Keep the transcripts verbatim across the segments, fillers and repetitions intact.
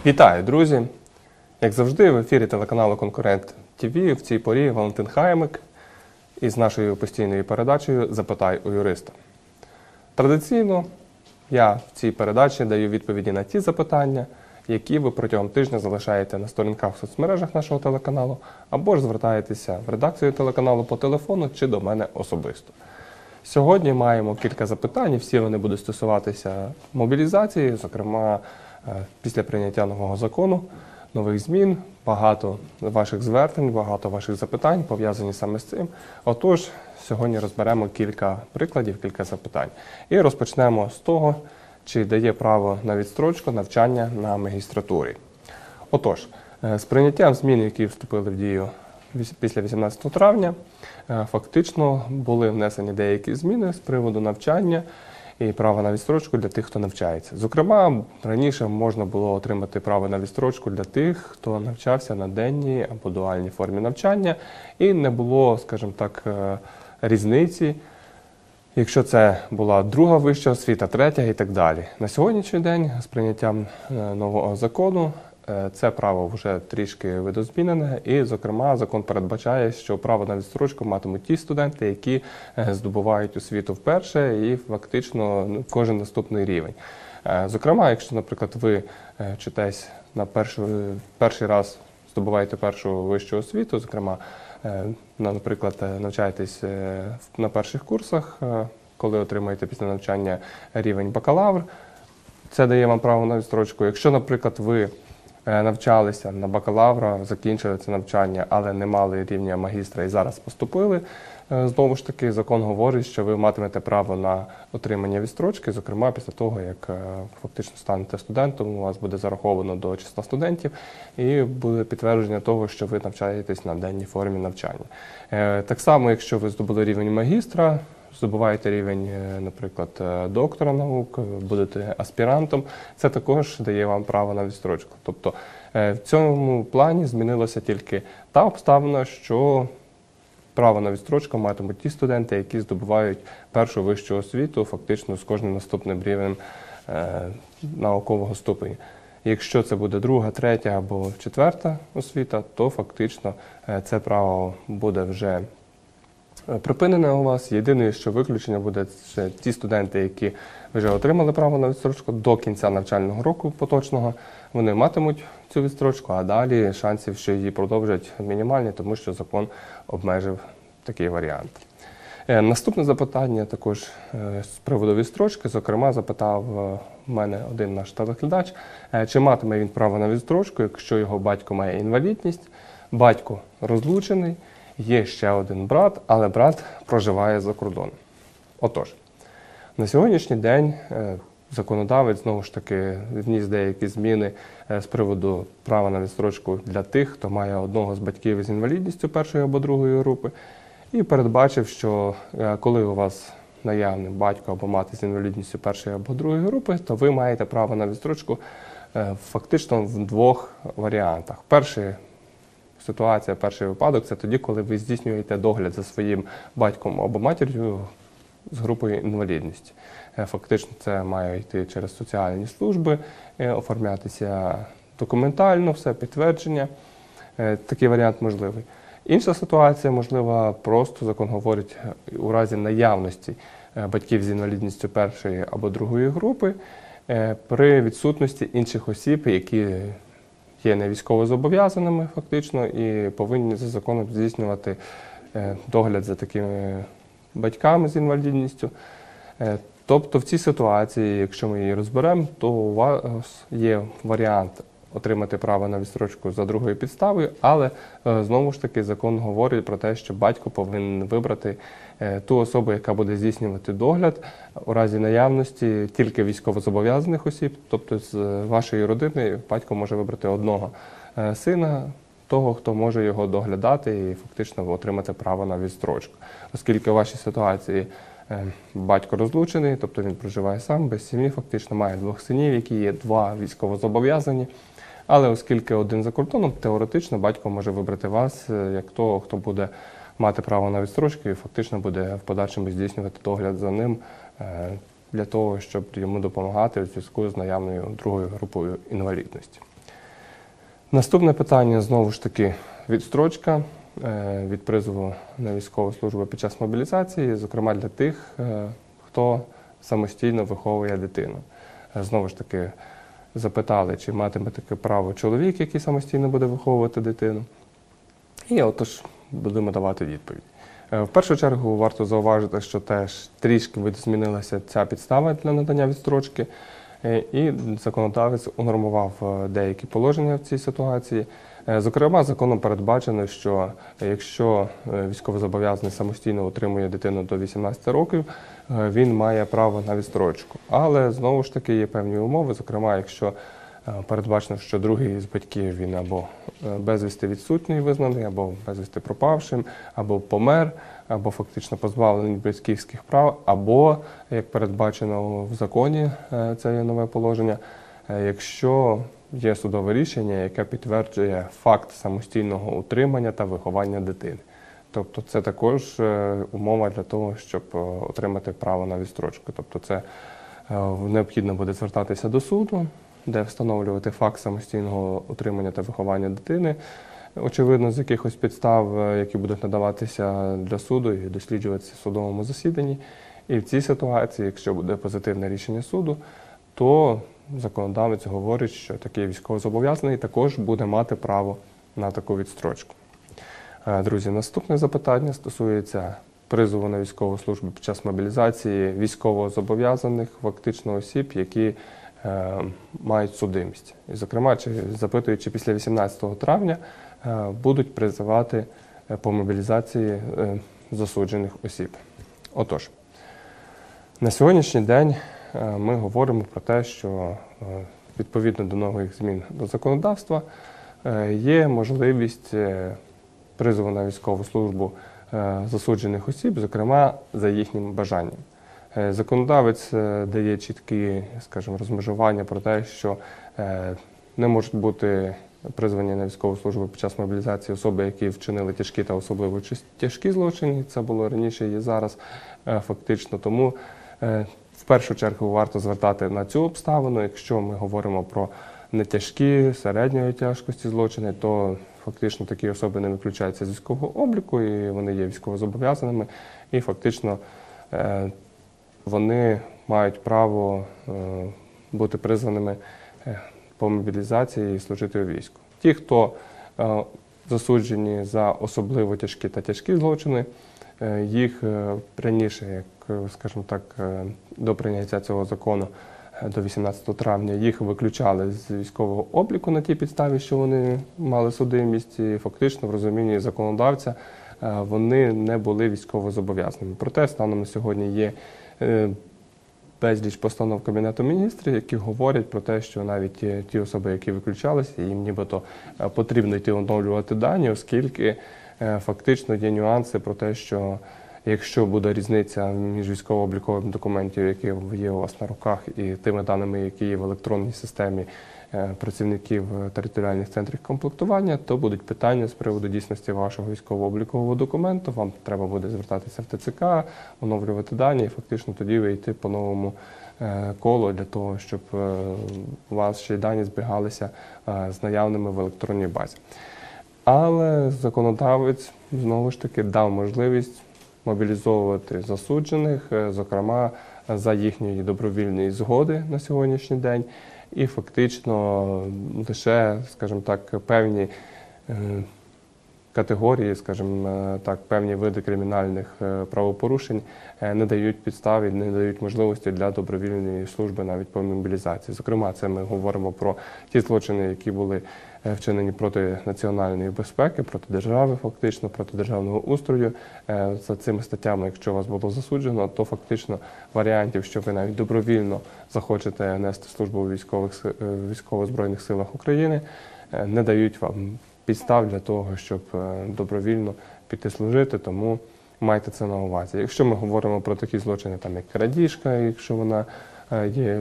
Вітаю, друзі! Як завжди, в ефірі телеканалу «Конкурент ТВ» в цій порі Валентин Хаймик із нашою постійною передачею «Запитай у юриста». Традиційно я в цій передачі даю відповіді на ті запитання, які ви протягом тижня залишаєте на сторінках в соцмережах нашого телеканалу, або ж звертаєтеся в редакцію телеканалу по телефону чи до мене особисто. Сьогодні маємо кілька запитань, всі вони будуть стосуватися мобілізації, зокрема, після прийняття нового закону, нових змін, багато ваших звернень, багато ваших запитань пов'язані саме з цим. Отож, сьогодні розберемо кілька прикладів, кілька запитань. І розпочнемо з того, чи дає право на відстрочку навчання на магістратурі. Отож, з прийняттям змін, які вступили в дію після вісімнадцятого травня, фактично були внесені деякі зміни з приводу навчання і право на відстрочку для тих, хто навчається. Зокрема, раніше можна було отримати право на відстрочку для тих, хто навчався на денній або дуальній формі навчання, і не було, скажімо так, різниці, якщо це була друга вища освіта, третя і так далі. На сьогоднішній день з прийняттям нового закону це право вже трішки видозмінене, і, зокрема, закон передбачає, що право на відстрочку матимуть ті студенти, які здобувають освіту вперше і фактично кожен наступний рівень. Зокрема, якщо, наприклад, ви вчитесь на перший, перший раз здобуваєте першу вищу освіту, зокрема, наприклад, навчаєтесь на перших курсах, коли отримаєте після навчання рівень бакалавр, це дає вам право на відстрочку. Якщо, наприклад, ви навчалися на бакалавра, закінчили це навчання, але не мали рівня магістра і зараз поступили, знову ж таки, закон говорить, що ви матимете право на отримання відстрочки, зокрема, після того, як фактично станете студентом, у вас буде зараховано до числа студентів і буде підтвердження того, що ви навчаєтесь на денній формі навчання. Так само, якщо ви здобули рівень магістра, здобуваєте рівень, наприклад, доктора наук, будете аспірантом, це також дає вам право на відстрочку. Тобто в цьому плані змінилася тільки та обставина, що право на відстрочку матимуть ті студенти, які здобувають першу вищу освіту, фактично з кожним наступним рівнем наукового ступеня. Якщо це буде друга, третя або четверта освіта, то фактично це право буде вже припинене у вас. Єдине, що виключення буде, це ті студенти, які вже отримали право на відстрочку до кінця навчального року поточного, вони матимуть цю відстрочку, а далі шансів, що її продовжать, мінімальні, тому що закон обмежив такий варіант. Наступне запитання також з приводу відстрочки, зокрема, запитав мене один наш телеглядач, чи матиме він право на відстрочку, якщо його батько має інвалідність, батько розлучений, є ще один брат, але брат проживає за кордоном. Отож, на сьогоднішній день законодавець, знову ж таки, вніс деякі зміни з приводу права на відстрочку для тих, хто має одного з батьків з інвалідністю першої або другої групи, і передбачив, що коли у вас наявний батько або мати з інвалідністю першої або другої групи, то ви маєте право на відстрочку фактично в двох варіантах. Перший Ситуація, перший випадок – це тоді, коли ви здійснюєте догляд за своїм батьком або матір'ю з групою інвалідності. Фактично це має йти через соціальні служби, оформлятися документально, все, підтвердження. Такий варіант можливий. Інша ситуація, можлива, просто закон говорить у разі наявності батьків з інвалідністю першої або другої групи при відсутності інших осіб, які є не військовозобов'язаними фактично і повинні за законом здійснювати догляд за такими батьками з інвалідністю. Тобто в цій ситуації, якщо ми її розберемо, то у вас є варіант отримати право на відстрочку за другою підставою, але знову ж таки закон говорить про те, що батько повинен вибрати ту особу, яка буде здійснювати догляд у разі наявності тільки військовозобов'язаних осіб, тобто з вашої родини батько може вибрати одного сина, того, хто може його доглядати і фактично отримати право на відстрочку. Оскільки у вашій ситуації батько розлучений, тобто він проживає сам, без сім'ї, фактично має двох синів, які є два військовозобов'язані, але оскільки один за кордоном, теоретично батько може вибрати вас як того, хто буде мати право на відстрочку і фактично буде в подальшому здійснювати догляд за ним для того, щоб йому допомагати у зв'язку з наявною другою групою інвалідності. Наступне питання, знову ж таки, відстрочка е, від призову на військову службу під час мобілізації, зокрема для тих, е, хто самостійно виховує дитину. Е, Знову ж таки, запитали, чи матиме таке право чоловік, який самостійно буде виховувати дитину. І отож будемо давати відповідь. Е, В першу чергу варто зауважити, що теж трішки змінилася ця підстава для надання відстрочки, е, і законодавець унормував е, деякі положення в цій ситуації. Е, Зокрема, законом передбачено, що якщо е, військовозобов'язаний самостійно утримує дитину до вісімнадцяти років, е, він має право на відстрочку. Але знову ж таки є певні умови, зокрема, якщо е, передбачено, що другий з батьків він або е, безвісти відсутній визнаний, або безвісти пропавшим, або помер, або фактично позбавлений батьківських прав, або, як передбачено в законі, е, це є нове положення, е, якщо є судове рішення, яке підтверджує факт самостійного утримання та виховання дитини. Тобто це також е, умова для того, щоб е, отримати право на відстрочку. Тобто це е, необхідно буде звертатися до суду, де встановлювати факт самостійного утримання та виховання дитини, очевидно, з якихось підстав, е, які будуть надаватися для суду і досліджуватися в судовому засіданні. І в цій ситуації, якщо буде позитивне рішення суду, то законодавець говорить, що такий військовозобов'язаний також буде мати право на таку відстрочку. Е, Друзі, наступне запитання стосується призову на військову службу під час мобілізації військовозобов'язаних, фактично осіб, які е, мають судимість. І, зокрема, чи, запитують, чи після вісімнадцятого травня е, будуть призивати е, по мобілізації е, засуджених осіб. Отож, на сьогоднішній день ми говоримо про те, що відповідно до нових змін до законодавства є можливість призову на військову службу засуджених осіб, зокрема, за їхнім бажанням. Законодавець дає чіткі, скажімо, розмежування про те, що не можуть бути призвані на військову службу під час мобілізації особи, які вчинили тяжкі та особливо тяжкі злочини. Це було раніше і зараз фактично. Тому в першу чергу варто звертати на цю обставину. Якщо ми говоримо про нетяжкі, середньої тяжкості злочини, то фактично такі особи не виключаються з військового обліку, і вони є військовозобов'язаними, і фактично вони мають право бути призваними по мобілізації і служити у війську. Ті, хто засуджені за особливо тяжкі та тяжкі злочини, їх раніше, як, скажімо так, до прийняття цього закону до вісімнадцятого травня, їх виключали з військового обліку на тій підставі, що вони мали судимість, і фактично в розумінні законодавця вони не були військовозобов'язаними. Проте станом на сьогодні є безліч постанов Кабінету Міністрів, які говорять про те, що навіть ті особи, які виключалися, їм нібито потрібно йти оновлювати дані, оскільки фактично є нюанси про те, що якщо буде різниця між військово-обліковим документом, які є у вас на руках, і тими даними, які є в електронній системі працівників територіальних центрів комплектування, то будуть питання з приводу дійсності вашого військово-облікового документу. Вам треба буде звертатися в ТЦК, оновлювати дані, і фактично тоді вийти по новому колу для того, щоб у вас ще й дані збігалися з наявними в електронній базі. Але законодавець, знову ж таки, дав можливість мобілізовувати засуджених, зокрема, за їхньої добровільної згоди на сьогоднішній день. І фактично лише, скажімо так, певні категорії, скажімо так, певні види кримінальних правопорушень не дають підстав і не дають можливості для добровільної служби навіть по мобілізації. Зокрема, це ми говоримо про ті злочини, які були вчинені проти національної безпеки, проти держави, фактично, проти державного устрою. За цими статтями, якщо вас було засуджено, то фактично варіантів, що ви навіть добровільно захочете нести службу у військових, військово-збройних силах України, не дають вам підстав для того, щоб добровільно піти служити, тому майте це на увазі. Якщо ми говоримо про такі злочини, там, як крадіжка, якщо вона є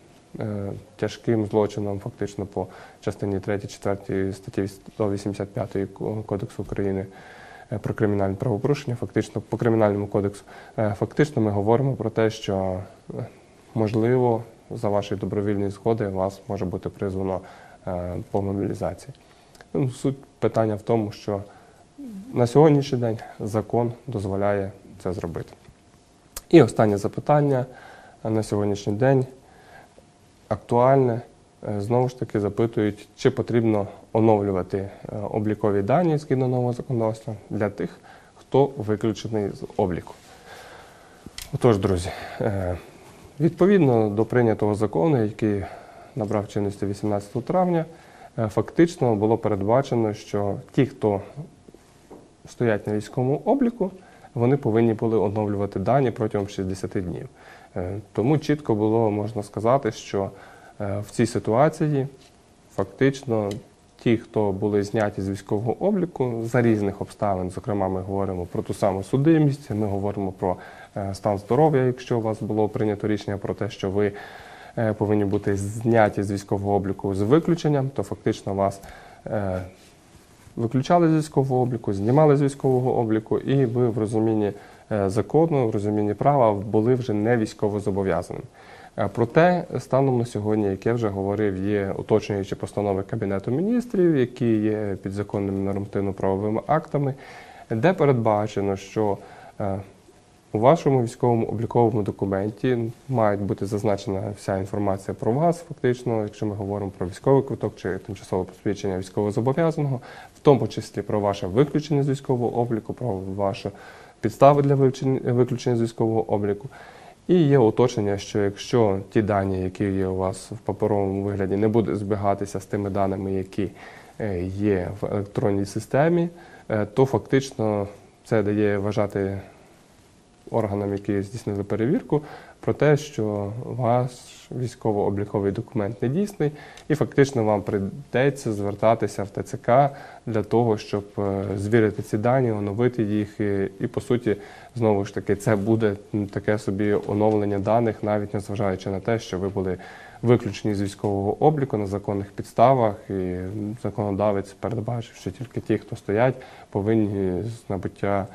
тяжким злочином, фактично по частині третій-четвертій статті сто вісімдесят п'ятої Кодексу України про кримінальне правопорушення, фактично по Кримінальному кодексу, фактично ми говоримо про те, що можливо за вашої добровільної згоди вас може бути призвано по мобілізації. Ну, суть питання в тому, що на сьогоднішній день закон дозволяє це зробити. І останнє запитання на сьогоднішній день актуальне. Знову ж таки запитують, чи потрібно оновлювати облікові дані згідно нового законодавства для тих, хто виключений з обліку. Отож, друзі, відповідно до прийнятого закону, який набрав чинності вісімнадцятого травня, фактично було передбачено, що ті, хто стоять на військовому обліку, вони повинні були оновлювати дані протягом шістдесяти днів. Тому чітко було, можна сказати, що в цій ситуації фактично ті, хто були зняті з військового обліку за різних обставин, зокрема ми говоримо про ту саму судимість, ми говоримо про стан здоров'я, якщо у вас було прийнято рішення про те, що ви повинні бути зняті з військового обліку з виключенням, то фактично вас виключали з військового обліку, знімали з військового обліку, і ви в розумінні закону, в розумінні права були вже не військовозобов'язаним. Проте, станом на сьогодні, як я вже говорив, є уточнюючі постанови Кабінету міністрів, які є підзаконними нормативно-правовими актами, де передбачено, що у вашому військовому обліковому документі має бути зазначена вся інформація про вас, фактично, якщо ми говоримо про військовий квиток чи тимчасове посвідчення військовозобов'язаного, в тому числі про ваше виключення з військового обліку, про ваші підстави для виключення з військового обліку. І є уточнення, що якщо ті дані, які є у вас в паперовому вигляді, не будуть збігатися з тими даними, які є в електронній системі, то фактично це дає вважати органам, які здійснили перевірку, про те, що ваш військово-обліковий документ не дійсний, і фактично вам прийдеться звертатися в Те Це Ка для того, щоб звірити ці дані, оновити їх, і, і по суті, знову ж таки, це буде таке собі оновлення даних, навіть незважаючи на те, що ви були виключені з військового обліку на законних підставах, і законодавець передбачив, що тільки ті, хто стоять, повинні з набуття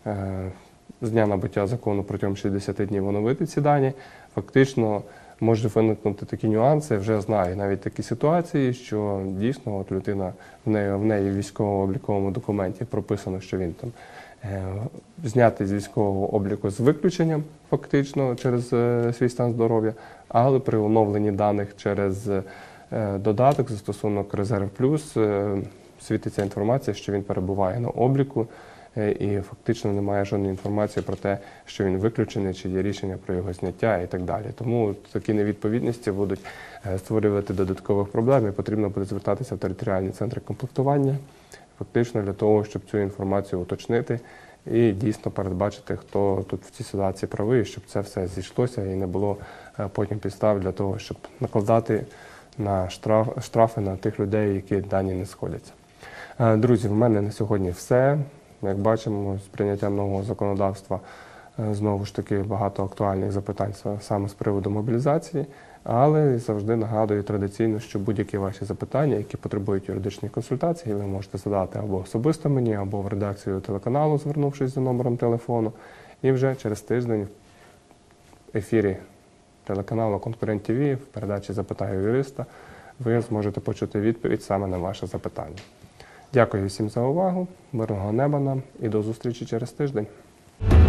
з дня набуття закону протягом шістдесяти днів оновити ці дані. Фактично може виникнути такі нюанси, я вже знаю навіть такі ситуації, що дійсно от людина, в неї, в неї в військово-обліковому документі прописано, що він там е, знятий з військового обліку з виключенням, фактично, через е, свій стан здоров'я, але при оновленні даних через е, додаток, застосунок Резерв Плюс, е, світиться інформація, що він перебуває на обліку, і фактично немає жодної інформації про те, що він виключений, чи є рішення про його зняття і так далі. Тому такі невідповідності будуть створювати додаткових проблем, і потрібно буде звертатися в територіальні центри комплектування, фактично для того, щоб цю інформацію уточнити і дійсно передбачити, хто тут в цій ситуації правий, щоб це все зійшлося і не було потім підстав для того, щоб накладати на штраф, штрафи на тих людей, які дані не сходяться. Друзі, в мене на сьогодні все. Як бачимо, з прийняттям нового законодавства знову ж таки багато актуальних запитань саме з приводу мобілізації, але завжди нагадую традиційно, що будь-які ваші запитання, які потребують юридичної консультації, ви можете задати або особисто мені, або в редакцію телеканалу, звернувшись за номером телефону, і вже через тиждень в ефірі телеканалу Конкурент Ті Ві в передачі «Запитаю юриста» ви зможете почути відповідь саме на ваше запитання. Дякую всім за увагу, мирного неба нам і до зустрічі через тиждень.